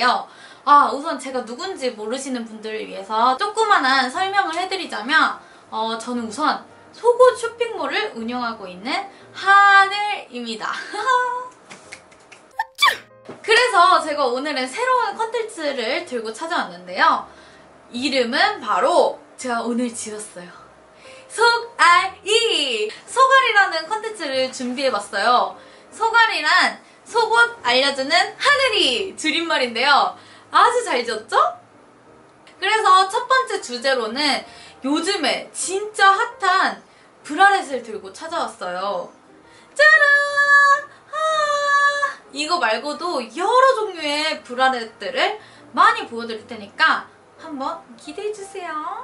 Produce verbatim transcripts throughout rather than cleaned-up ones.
건데요. 아, 우선 제가 누군지 모르시는 분들을 위해서 조그만한 설명을 해드리자면 어, 저는 우선 속옷 쇼핑몰을 운영하고 있는 하늘입니다. 그래서 제가 오늘은 새로운 컨텐츠를 들고 찾아왔는데요. 이름은 바로 제가 오늘 지었어요. 속알이! 속알이라는 컨텐츠를 준비해봤어요. 속알이란 속옷 알려주는 하늘이 줄임말인데요. 아주 잘 지었죠? 그래서 첫 번째 주제로는 요즘에 진짜 핫한 브라렛을 들고 찾아왔어요. 짜란! 아, 이거 말고도 여러 종류의 브라렛들을 많이 보여드릴 테니까 한번 기대해주세요.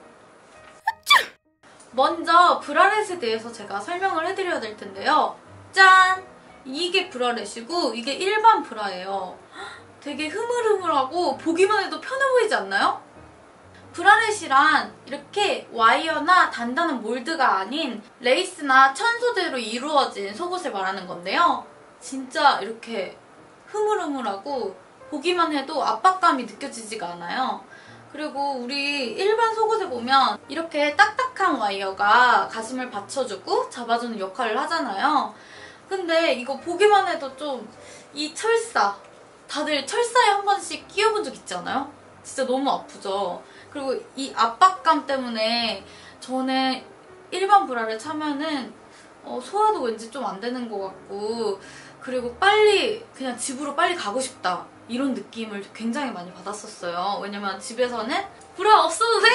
먼저 브라렛에 대해서 제가 설명을 해드려야 될 텐데요. 짠! 이게 브라렛이고 이게 일반 브라예요. 되게 흐물흐물하고 보기만 해도 편해 보이지 않나요? 브라렛이란 이렇게 와이어나 단단한 몰드가 아닌 레이스나 천 소재로 이루어진 속옷을 말하는 건데요. 진짜 이렇게 흐물흐물하고 보기만 해도 압박감이 느껴지지가 않아요. 그리고 우리 일반 속옷에 보면 이렇게 딱딱한 와이어가 가슴을 받쳐주고 잡아주는 역할을 하잖아요. 근데 이거 보기만 해도 좀 이 철사, 다들 철사에 한 번씩 끼워본 적 있지 않아요? 진짜 너무 아프죠? 그리고 이 압박감 때문에 전에 일반 브라를 차면은 어, 소화도 왠지 좀 안 되는 것 같고, 그리고 빨리 그냥 집으로 빨리 가고 싶다 이런 느낌을 굉장히 많이 받았었어요. 왜냐면 집에서는 브라 없어도 돼!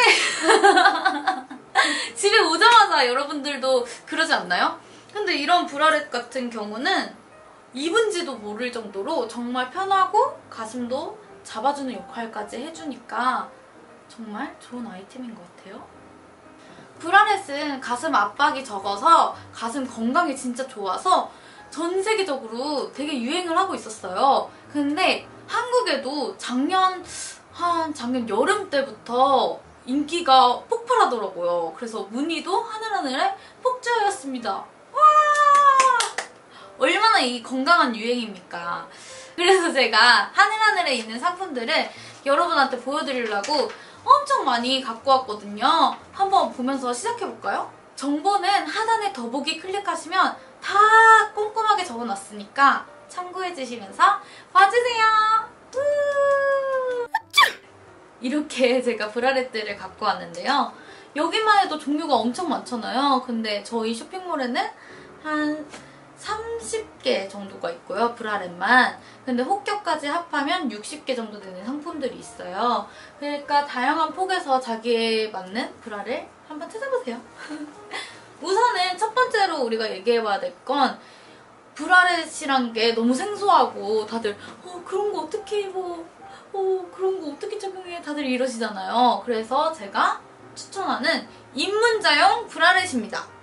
집에 오자마자 여러분들도 그러지 않나요? 근데 이런 브라렛 같은 경우는 입은지도 모를 정도로 정말 편하고 가슴도 잡아주는 역할까지 해주니까 정말 좋은 아이템인 것 같아요. 브라렛은 가슴 압박이 적어서 가슴 건강에 진짜 좋아서 전 세계적으로 되게 유행을 하고 있었어요. 근데 한국에도 작년 한 작년 여름 때부터 인기가 폭발하더라고요. 그래서 문의도 하늘하늘에 폭주하였습니다. 와! 얼마나 이 건강한 유행입니까? 그래서 제가 하늘하늘에 있는 상품들을 여러분한테 보여드리려고 엄청 많이 갖고 왔거든요. 한번 보면서 시작해볼까요? 정보는 하단에 더보기 클릭하시면 다 꼼꼼하게 적어놨으니까 참고해주시면서 봐주세요. 이렇게 제가 브라렛들을 갖고 왔는데요. 여기만 해도 종류가 엄청 많잖아요. 근데 저희 쇼핑몰에는 한 삼십 개 정도가 있고요. 브라렛만. 근데 혹격까지 합하면 육십 개 정도 되는 상품들이 있어요. 그러니까 다양한 폭에서 자기에 맞는 브라를 한번 찾아보세요. 우선은 첫 번째로 우리가 얘기해봐야 될 건 브라렛이란 게 너무 생소하고 다들 어 그런 거 어떻게 입어? 어 그런 거 어떻게 착용해? 다들 이러시잖아요. 그래서 제가 추천하는 입문자용 브라렛입니다.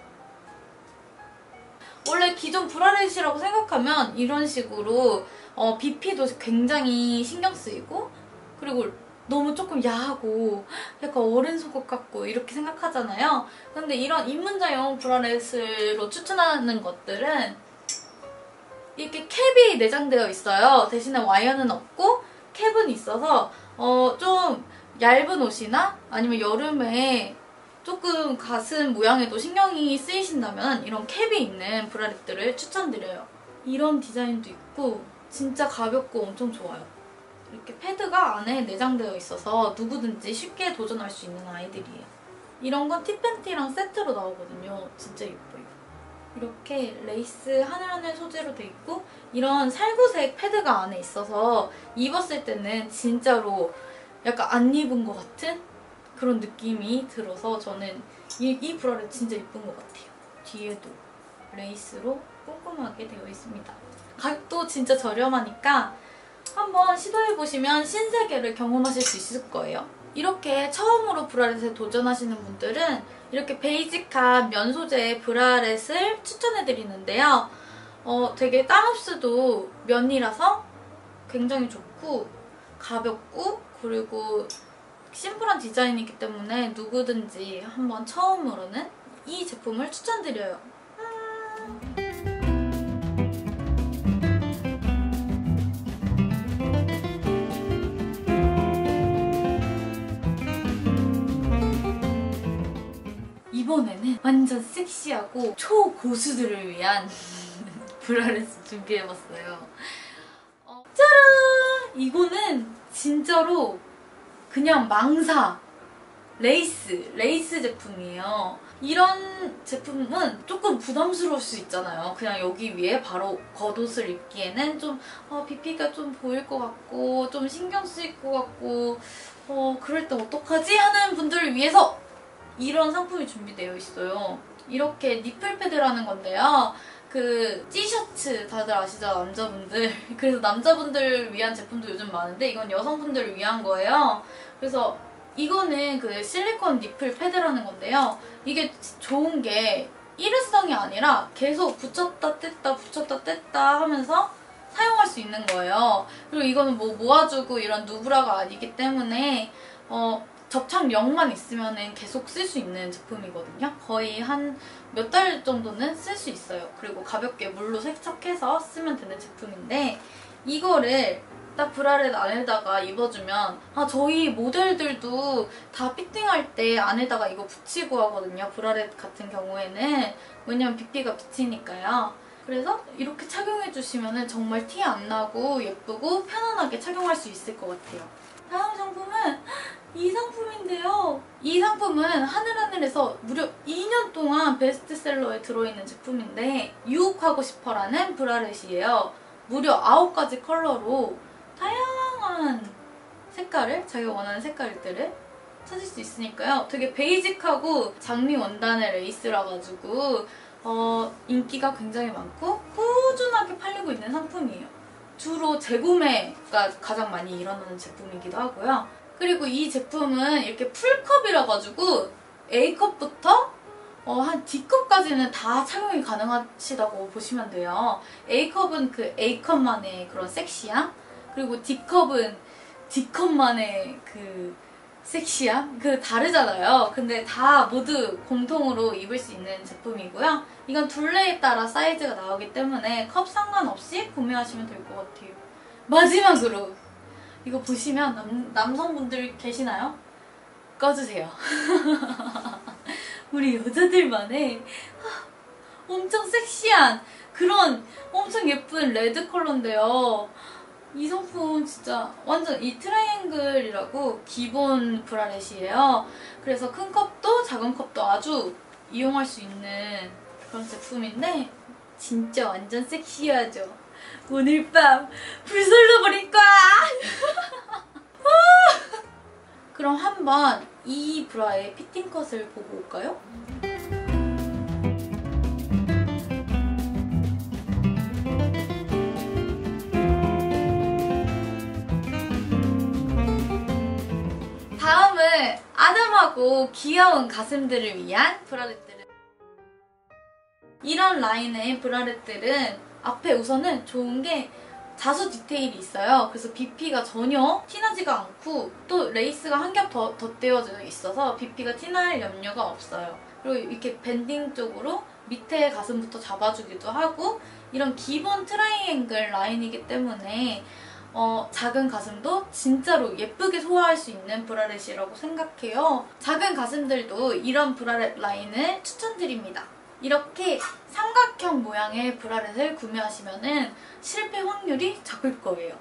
원래 기존 브라렛이라고 생각하면 이런 식으로 어, 비피도 굉장히 신경 쓰이고, 그리고 너무 조금 야하고 약간 어른 속옷 같고 이렇게 생각하잖아요. 근데 이런 입문자용 브라렛으로 추천하는 것들은 이렇게 캡이 내장되어 있어요. 대신에 와이어는 없고 캡은 있어서 어, 좀 얇은 옷이나 아니면 여름에 조금 가슴 모양에도 신경이 쓰이신다면 이런 캡이 있는 브라렛들을 추천드려요. 이런 디자인도 있고 진짜 가볍고 엄청 좋아요. 이렇게 패드가 안에 내장되어 있어서 누구든지 쉽게 도전할 수 있는 아이들이에요. 이런 건 티팬티랑 세트로 나오거든요. 진짜 예뻐요. 이렇게 레이스 하늘하늘 소재로 돼 있고 이런 살구색 패드가 안에 있어서 입었을 때는 진짜로 약간 안 입은 것 같은 그런 느낌이 들어서 저는 이, 이 브라렛 진짜 예쁜 것 같아요. 뒤에도 레이스로 꼼꼼하게 되어 있습니다. 가격도 진짜 저렴하니까 한번 시도해보시면 신세계를 경험하실 수 있을 거예요. 이렇게 처음으로 브라렛에 도전하시는 분들은 이렇게 베이직한 면 소재의 브라렛을 추천해드리는데요. 어, 되게 땀 흡수도 면이라서 굉장히 좋고 가볍고 그리고 심플한 디자인이기 때문에 누구든지 한번 처음으로는 이 제품을 추천드려요. 음 이번에는 완전 섹시하고 초고수들을 위한 브라를 준비해봤어요. 어, 짜란! 이거는 진짜로 그냥 망사 레이스, 레이스 제품이에요. 이런 제품은 조금 부담스러울 수 있잖아요. 그냥 여기 위에 바로 겉옷을 입기에는 좀 어, 비피가 좀 보일 것 같고 좀 신경 쓰일 것 같고 어, 그럴 때 어떡하지? 하는 분들을 위해서 이런 상품이 준비되어 있어요. 이렇게 니플 패드라는 건데요. 그 티셔츠 다들 아시죠? 남자분들. 그래서 남자분들 위한 제품도 요즘 많은데 이건 여성분들을 위한 거예요. 그래서 이거는 그 실리콘 니플 패드라는 건데요. 이게 좋은 게 일회성이 아니라 계속 붙였다 뗐다 붙였다 뗐다 하면서 사용할 수 있는 거예요. 그리고 이거는 뭐 모아주고 이런 누브라가 아니기 때문에 어, 접착력만 있으면 계속 쓸 수 있는 제품이거든요. 거의 한 몇 달 정도는 쓸 수 있어요. 그리고 가볍게 물로 세척해서 쓰면 되는 제품인데 이거를 딱 브라렛 안에다가 입어주면 아 저희 모델들도 다 피팅할 때 안에다가 이거 붙이고 하거든요. 브라렛 같은 경우에는. 왜냐면 비피가 비치니까요. 그래서 이렇게 착용해주시면 정말 티 안 나고 예쁘고 편안하게 착용할 수 있을 것 같아요. 다음 상품은 이 상품인데요. 이 상품은 하늘하늘에서 무려 이 년 동안 베스트셀러에 들어있는 제품인데 유혹하고 싶어라는 브라렛이에요. 무려 아홉 가지 컬러로 다양한 색깔을, 자기가 원하는 색깔들을 찾을 수 있으니까요. 되게 베이직하고 장미 원단의 레이스라 가지고 어, 인기가 굉장히 많고 꾸준하게 팔리고 있는 상품이에요. 주로 재구매가 가장 많이 일어나는 제품이기도 하고요. 그리고 이 제품은 이렇게 풀컵이라 가지고 A컵부터 어, 한 D컵까지는 다 착용이 가능하시다고 보시면 돼요. A컵은 그 A컵만의 그런 섹시함, 그리고 D컵은 D컵만의 그 섹시함? 그 다르잖아요. 근데 다 모두 공통으로 입을 수 있는 제품이고요. 이건 둘레에 따라 사이즈가 나오기 때문에 컵 상관없이 구매하시면 될 것 같아요. 마지막으로 이거 보시면 남, 남성분들 계시나요? 꺼주세요. 우리 여자들만의 엄청 섹시한 그런 엄청 예쁜 레드 컬러인데요. 이 상품 진짜 완전 이 트라이앵글이라고 기본 브라렛이에요. 그래서 큰 컵도 작은 컵도 아주 이용할 수 있는 그런 제품인데 진짜 완전 섹시하죠. 오늘 밤 불살라 버릴 거야. 그럼 한번 이 브라의 피팅 컷을 보고 올까요? 다음은 아담하고 귀여운 가슴들을 위한 브라렛들을. 이런 라인의 브라렛들은 앞에 우선은 좋은 게 자수 디테일이 있어요. 그래서 비피가 전혀 티나지가 않고 또 레이스가 한 겹 더 덧대어져 있어서 비피가 티날 염려가 없어요. 그리고 이렇게 밴딩 쪽으로 밑에 가슴부터 잡아주기도 하고 이런 기본 트라이앵글 라인이기 때문에 어, 작은 가슴도 진짜로 예쁘게 소화할 수 있는 브라렛이라고 생각해요. 작은 가슴들도 이런 브라렛 라인을 추천드립니다. 이렇게 삼각형 모양의 브라렛을 구매하시면 실패 확률이 적을 거예요.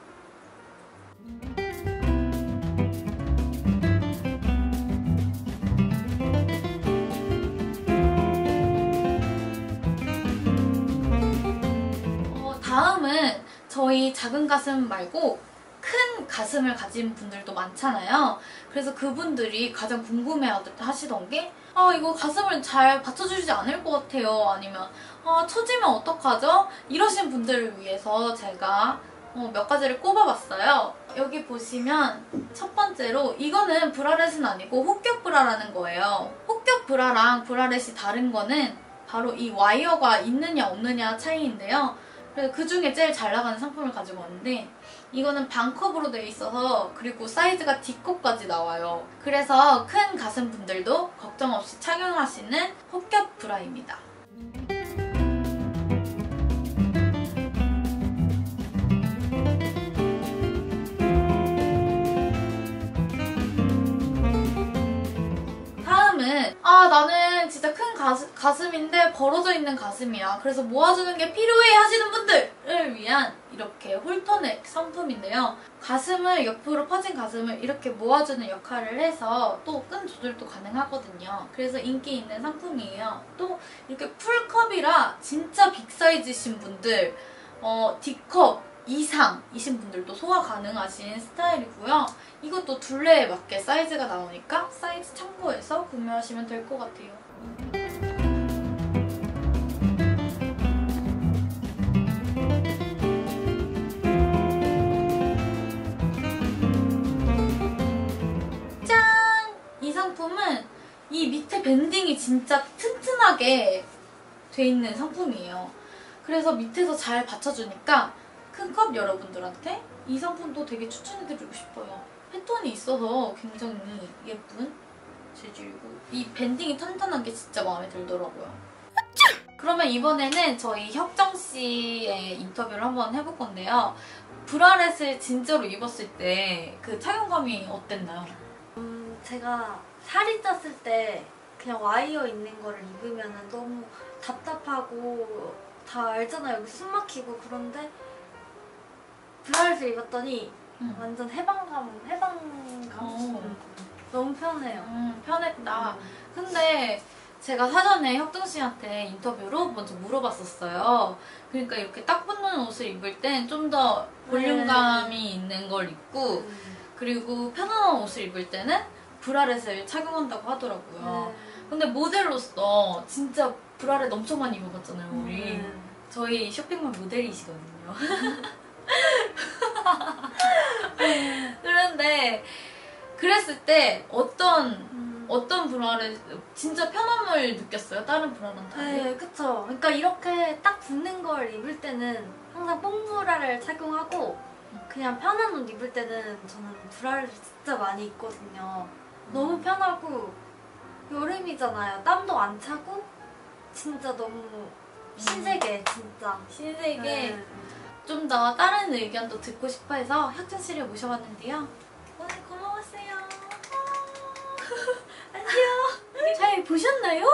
어, 다음은 저희 작은 가슴 말고 큰 가슴을 가진 분들도 많잖아요. 그래서 그분들이 가장 궁금해 하시던 게 아, 이거 가슴을 잘 받쳐주지 않을 것 같아요. 아니면 아, 처지면 어떡하죠? 이러신 분들을 위해서 제가 어, 몇 가지를 꼽아봤어요. 여기 보시면 첫 번째로 이거는 브라렛은 아니고 혹격 브라라는 거예요. 혹격 브라랑 브라렛이 다른 거는 바로 이 와이어가 있느냐 없느냐 차이인데요. 그래서 그 중에 제일 잘 나가는 상품을 가지고 왔는데 이거는 반컵으로 되어 있어서 그리고 사이즈가 D컵까지 나와요. 그래서 큰 가슴 분들도 걱정 없이 착용하시는 혹격 브라입니다. 다음은 아 아 나는 진짜 큰 가슴, 가슴인데 벌어져 있는 가슴이야. 그래서 모아주는 게 필요해 하시는 분들을 위한 이렇게 홀터넥 상품인데요. 가슴을 옆으로 퍼진 가슴을 이렇게 모아주는 역할을 해서 또 끈 조절도 가능하거든요. 그래서 인기 있는 상품이에요. 또 이렇게 풀컵이라 진짜 빅사이즈신 분들, 어, D컵 이상이신 분들도 소화 가능하신 스타일이고요. 이것도 둘레에 맞게 사이즈가 나오니까 사이즈 참고해서 구매하시면 될 것 같아요. 짠! 이 상품은 이 밑에 밴딩이 진짜 튼튼하게 돼 있는 상품이에요. 그래서 밑에서 잘 받쳐주니까 큰 컵 여러분들한테 이 상품도 되게 추천해드리고 싶어요. 패턴이 있어서 굉장히 예쁜 재질이고 이 밴딩이 탄탄한 게 진짜 마음에 들더라고요. 그러면 이번에는 저희 혁정 씨의 인터뷰를 한번 해볼 건데요. 브라렛을 진짜로 입었을 때 그 착용감이 어땠나요? 음, 제가 살이 쪘을 때 그냥 와이어 있는 거를 입으면 너무 답답하고 다 알잖아요. 여기 숨 막히고. 그런데 브라렛을 입었더니 음. 완전 해방감, 해방감. 어. 너무 편해요. 음, 편했다. 음. 근데 제가 사전에 혁정 씨한테 인터뷰로 먼저 물어봤었어요. 그러니까 이렇게 딱 붙는 옷을 입을 땐 좀 더 볼륨감이 네. 있는 걸 입고 음. 그리고 편안한 옷을 입을 때는 브라렛을 착용한다고 하더라고요. 네. 근데 모델로서 진짜 브라렛 엄청 많이 입어봤잖아요, 우리. 음. 저희 쇼핑몰 모델이시거든요. 그런데 그랬을 때 어떤 음. 어떤 브라를 진짜 편함을 느꼈어요? 다른 브라랑 달리? 네, 그쵸. 그러니까 이렇게 딱 붙는 걸 입을 때는 항상 뽕브라를 착용하고 그냥 편한 옷 입을 때는 저는 브라를 진짜 많이 입거든요. 음. 너무 편하고 여름이잖아요. 땀도 안 차고 진짜 너무 신세계 음. 진짜 신세계. 네. 좀 더 다른 의견도 듣고 싶어 해서 혁정 씨를 모셔봤는데요. 오늘 고마웠어요. 안녕. 잘 보셨나요?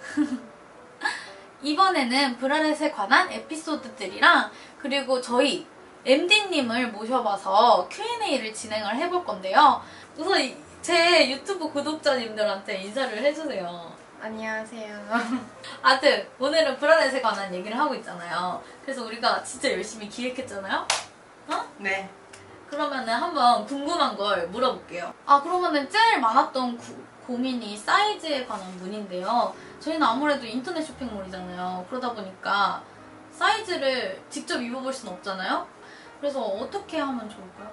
이번에는 브라렛에 관한 에피소드들이랑 그리고 저희 엠디님을 모셔봐서 큐 앤 에이를 진행을 해볼 건데요. 우선 제 유튜브 구독자님들한테 인사를 해주세요. 안녕하세요. 아무튼 오늘은 브라렛에 관한 얘기를 하고 있잖아요. 그래서 우리가 진짜 열심히 기획했잖아요? 어? 네. 그러면은 한번 궁금한 걸 물어볼게요. 아 그러면은 제일 많았던 구, 고민이 사이즈에 관한 문인데요. 저희는 아무래도 인터넷 쇼핑몰이잖아요. 그러다 보니까 사이즈를 직접 입어볼 수는 없잖아요. 그래서 어떻게 하면 좋을까요?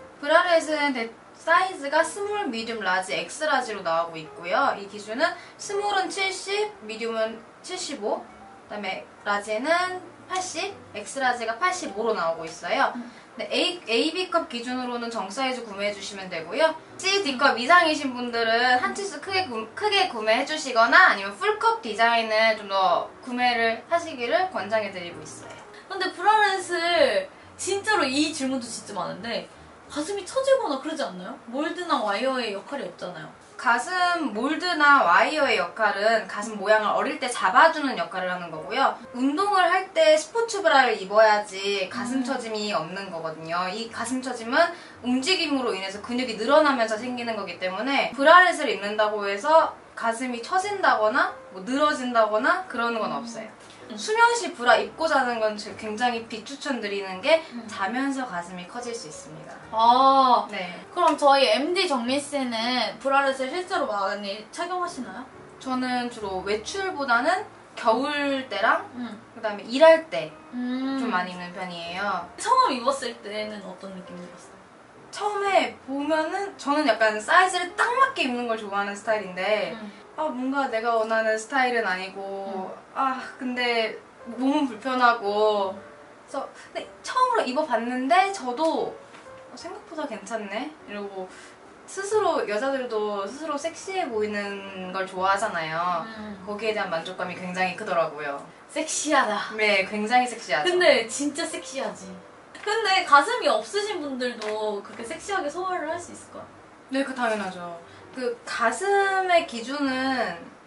브라렛은 대, 사이즈가 스몰, 미디움, 라지, 엑스라지로 나오고 있고요. 이 기준은 스몰은 칠십, 미디움은 칠십오, 그다음에 라지는 팔십, 엑스라지가 팔십오로 나오고 있어요. 근데 A, 에이비컵 기준으로는 정사이즈 구매해주시면 되고요. C, D컵 이상이신 분들은 한 치수 크게, 구, 크게 구매해주시거나 아니면 풀컵 디자인을 좀 더 구매를 하시기를 권장해드리고 있어요. 근데 브라렛을 진짜로 이 질문도 진짜 많은데 가슴이 처지거나 그러지 않나요? 몰드나 와이어의 역할이 없잖아요. 가슴 몰드나 와이어의 역할은 가슴 모양을 어릴 때 잡아주는 역할을 하는 거고요. 운동을 할 때 스포츠 브라를 입어야지 가슴 처짐이 없는 거거든요. 이 가슴 처짐은 움직임으로 인해서 근육이 늘어나면서 생기는 거기 때문에 브라렛을 입는다고 해서 가슴이 처진다거나 뭐 늘어진다거나 그러는 건 없어요. 수면시 브라 입고 자는 건 굉장히 비추천드리는 게 자면서 가슴이 커질 수 있습니다. 아, 네. 그럼 저희 엠디 정민 씨는 브라렛을 실제로 많이 착용하시나요? 저는 주로 외출보다는 겨울 때랑 음. 그다음에 일할 때 좀 음. 많이 입는 편이에요. 처음 입었을 때는 어떤 느낌이 들었어요? 처음에 보면은 저는 약간 사이즈를 딱 맞게 입는 걸 좋아하는 스타일인데 음. 아 뭔가 내가 원하는 스타일은 아니고 음. 아 근데 몸은 불편하고 그래서 근데 처음으로 입어봤는데 저도 생각보다 괜찮네 이러고 스스로 여자들도 스스로 섹시해 보이는 걸 좋아하잖아요. 음. 거기에 대한 만족감이 굉장히 크더라고요. 섹시하다. 네, 굉장히 섹시하죠. 근데 진짜 섹시하지. 근데 가슴이 없으신 분들도 그렇게 섹시하게 소화를 할 수 있을까요? 네, 그 당연하죠. 그 가슴의 기준은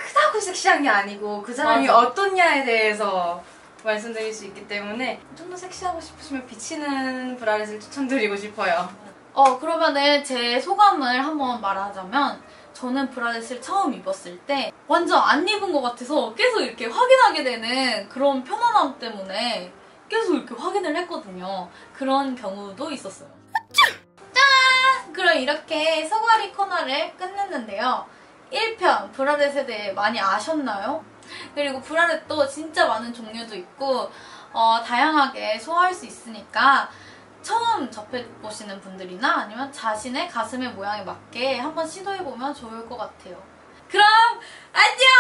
크다고 섹시한 게 아니고 그 사람이 맞아. 어떻냐에 대해서 말씀드릴 수 있기 때문에 좀 더 섹시하고 싶으시면 비치는 브라렛을 추천드리고 싶어요. 어 그러면은 제 소감을 한번 말하자면 저는 브라렛을 처음 입었을 때 완전 안 입은 것 같아서 계속 이렇게 확인하게 되는 그런 편안함 때문에 계속 이렇게 확인을 했거든요. 그런 경우도 있었어요. 짠! 그럼 이렇게 소가리 코너를 끝냈는데요. 일 편 브라렛에 대해 많이 아셨나요? 그리고 브라렛도 진짜 많은 종류도 있고 어, 다양하게 소화할 수 있으니까 처음 접해보시는 분들이나 아니면 자신의 가슴의 모양에 맞게 한번 시도해보면 좋을 것 같아요. 그럼 안녕!